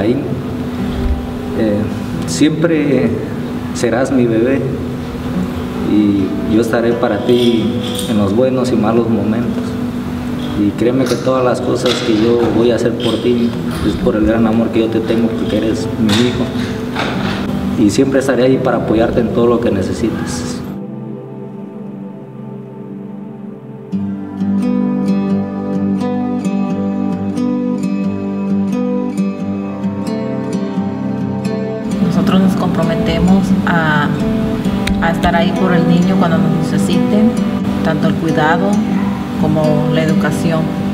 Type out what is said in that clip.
Efraín. Siempre serás mi bebé y yo estaré para ti en los buenos y malos momentos. Y créeme que todas las cosas que yo voy a hacer por ti es por el gran amor que yo te tengo, porque eres mi hijo. Y siempre estaré ahí para apoyarte en todo lo que necesites. Nosotros nos comprometemos a estar ahí por el niño cuando nos necesiten, tanto el cuidado como la educación.